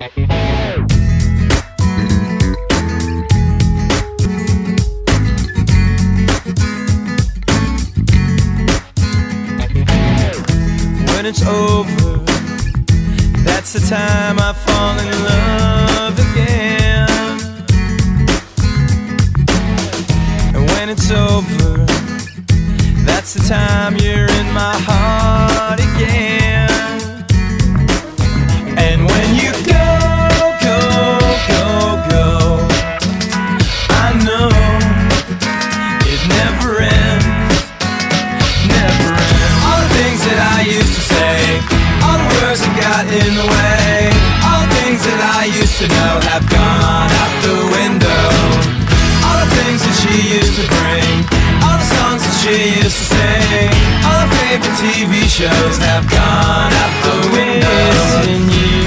When it's over, that's the time I fall in love again. And when it's over, that's the time you're in my heart again. And when you go, go, go, go, I know it never ends, never ends. All the things that I used to say, all the words that got in the way, all the things that I used to know have gone out the window. All the things that she used to bring, all the songs that she used to sing, all her favorite TV shows have gone out the window. Missing you.